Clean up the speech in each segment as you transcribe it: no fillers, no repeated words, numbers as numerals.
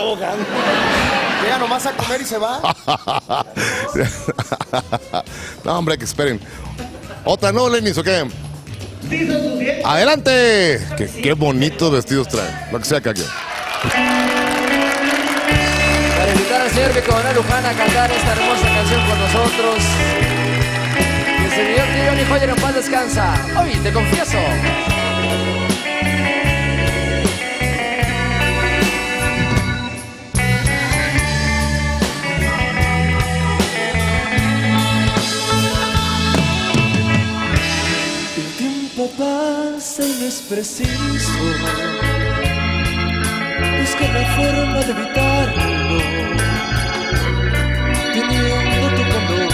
ahogando. Llega nomás a comer y se va. No, hombre, que esperen. ¿Otra no, Lenis, o qué? ¡Adelante! Qué bonitos vestidos traen. Lo que sea que hagan. Para invitar al señor Becobanal Luján a cantar esta hermosa canción con nosotros. Que el señor Tirón y Joyer en paz descansa. Hoy te confieso. El tiempo pasa y no es preciso buscar la forma de evitarlo, teniendo tu calor.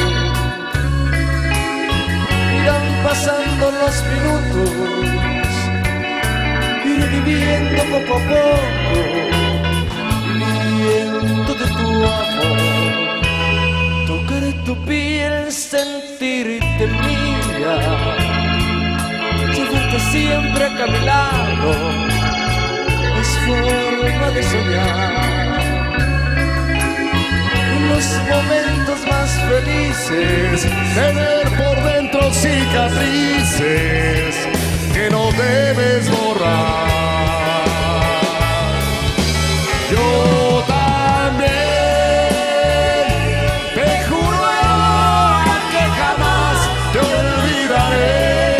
Irán pasando los minutos, iré viviendo poco a poco, viviendo de tu amor. Tocaré tu piel, sentirte mía, llevarte siempre acá a mi lado. Es forma de soñar. En los momentos más felices, Tener por dentro cicatrices que no debes borrar. Yo también te juro que jamás te olvidaré.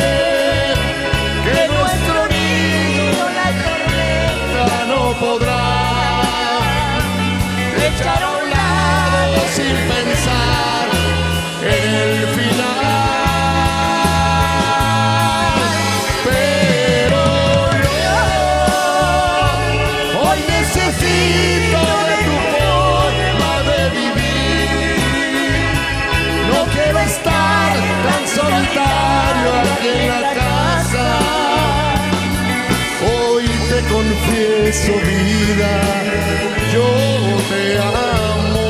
Podrá echar a un lado sin pensar en el final. Pero yo hoy necesito de tu forma de vivir. No quiero estar tan solitario aquí en la casa. Hoy te confieso, vida, yo te amo.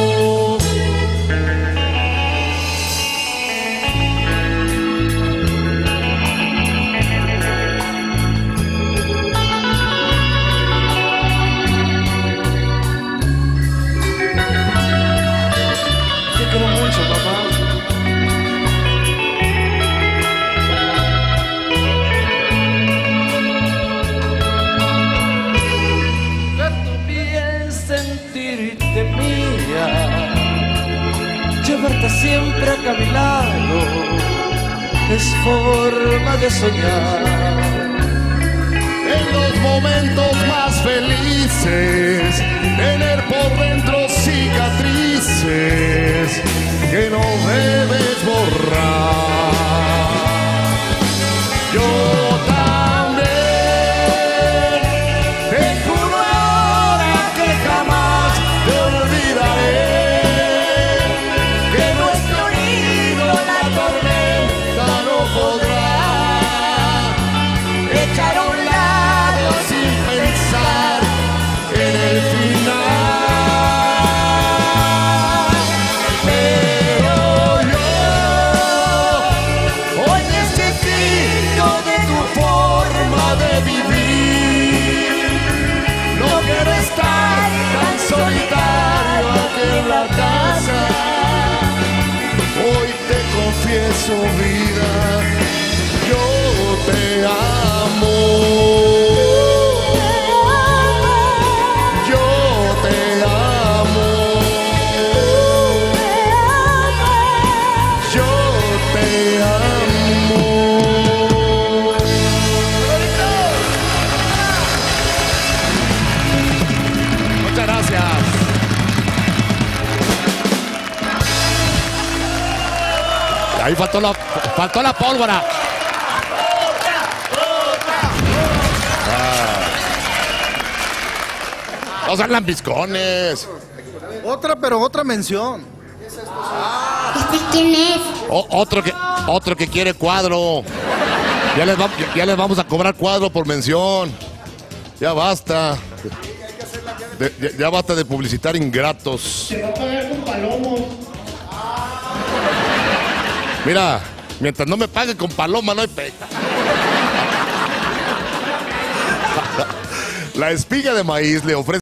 te quiero mucho, papá. Sentirte mía, llevarte siempre acá a mi lado, es forma de soñar. En los momentos más felices, tener por dentro cicatrices que no debes borrar. Yo confieso, vida, yo te amo. Yo te amo. Yo te amo. Muchas gracias. Ahí faltó la pólvora. No sean lambiscones. Pero otra mención. ¿Quién es? Otro que quiere cuadro. Ya les vamos a cobrar cuadro por mención. Ya basta. Ya basta de publicitar ingratos. Se va a pagar con palomos. Mira, mientras no me pague con paloma, no hay pe... La espiga de maíz le ofrece